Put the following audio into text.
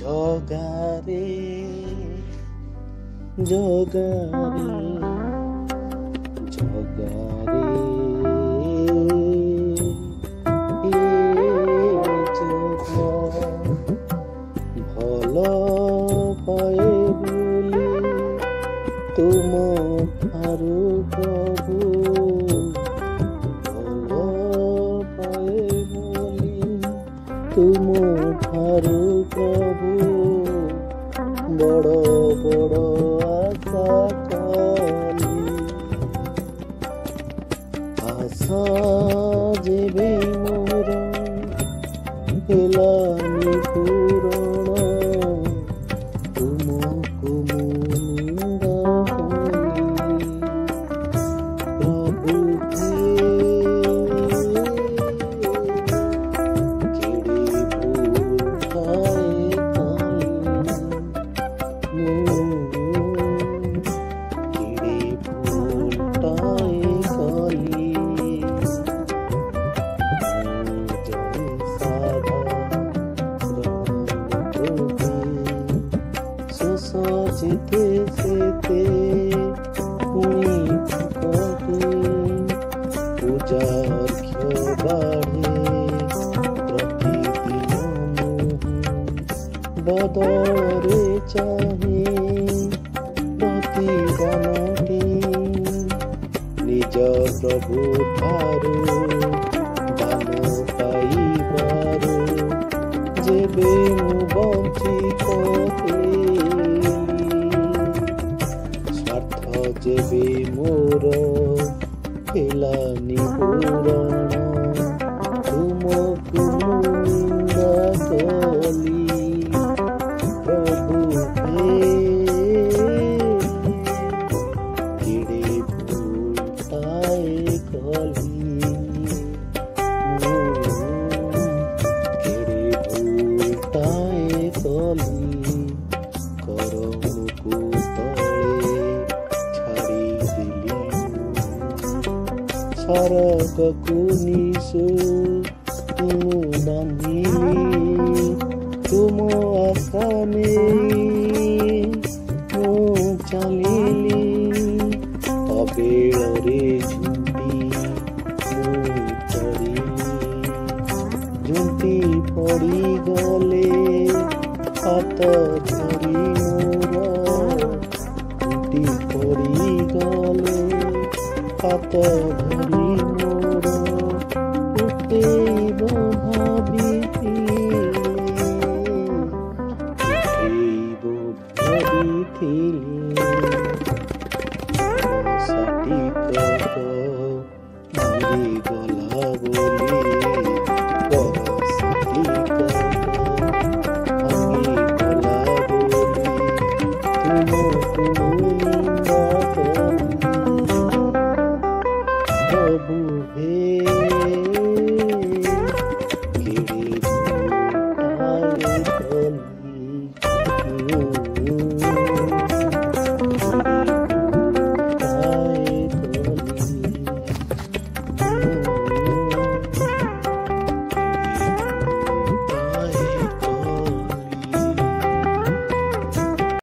ଜଗାରେ ଜଗାରେ ଜଗାରେ ଭଲ ପାଏ ବୋଲି ତୁମ ଠାରୁ ପ୍ରଭୁ ଭଲ ପାଏ ବୋଲି ତୁମ ଠାରୁ ପ୍ରଭୁ ବଡ଼ ବଡ଼ ଆଶା କଲି ଆଶା ଯେବେ ମୋର ହେଲାନି ପୂରଣ ତୁମକୁ ମୁଁ ନିନ୍ଦା କଲି ପ୍ରଭୁ যেতে যেতে পুଣି কটে পূজার্ঘ্য বাঢ়ে ପ୍ରତିଦିନ ବଦଳରେ ଚାହେଁ ପ୍ରତିଦାନଟି ନିଜ ପ୍ରଭୁ ଠାରୁ ଦାନ ପାଇବାରୁ ଯେବେ ମୁଁ ବଞ୍ଚିତ ଯେବେ ମୋର ହେଲାନି ପୂରଣ ତୁମକୁ ମୁଁ ନିନ୍ଦା କଲି ପ୍ରଭୁ କେଡ଼େ ଭୁଲଟାଏ କଲି କେଡ଼େ ଭୁଲଟାଏ କଲି କରମକୁ ସରଗକୁ ନିଶୁ ମୁଁ ବାନ୍ଧିଲି ତୁମ ଆଶା ନେଇ ମୁଁ ଚାଲିଲି ଅବେଳରେ ଝୁଣ୍ଟି ମୁଁ ପଡ଼ିଲି ଝୁଣ୍ଟି ପଡ଼ିଗଲେ ହାତ ଧରି ମୋର ଝୁଣ୍ଟି ପଡ଼ିଗଲେ ହାତ ଧରି ମୋର ଉଠେଇବ ଭାବିଥିଲି ସଠିକ ଗଲା ବୋଲି ଗଲା ବୋଲି ତୁମକୁ ନିନ୍ଦା କଲି प्रभु हे।